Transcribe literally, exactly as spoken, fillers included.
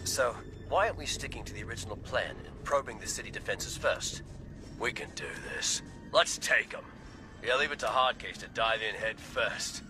So, why aren't we sticking to the original plan and probing the city defenses first? We can do this. Let's take them. Yeah, leave it to Hardcase to dive in head first.